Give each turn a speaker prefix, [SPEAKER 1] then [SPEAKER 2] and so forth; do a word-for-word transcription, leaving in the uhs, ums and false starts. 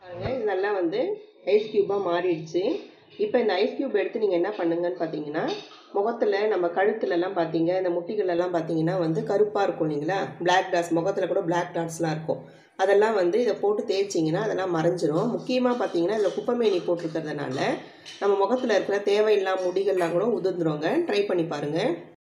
[SPEAKER 1] பாருங்க இது நல்லா வந்து ஐஸ் க்யூபாக மாறிடுச்சு. இப்போ இந்த ஐஸ் க்யூப் எடுத்து நீங்கள் என்ன பண்ணுங்கன்னு பார்த்தீங்கன்னா, முகத்தில் நம்ம கழுத்துலலாம் பார்த்தீங்க இந்த முட்டிகளெல்லாம் பார்த்தீங்கன்னா வந்து கருப்பாக இருக்கும் இல்லைங்களா, பிளாக் டாட்ஸ், முகத்தில் கூட பிளாக் டாட்ஸ்லாம் இருக்கும். அதெல்லாம் வந்து இதை போட்டு தேய்ச்சிங்கன்னா அதெல்லாம் மறைஞ்சிரும். முக்கியமாக பார்த்தீங்கன்னா இதில் குப்பைமேனி போட்டிருக்கிறதுனால நம்ம முகத்தில் இருக்கிற தேவையில்லாம முடிகள்லாம் கூட உதிர்ந்துருங்க. ட்ரை பண்ணி பாருங்கள்.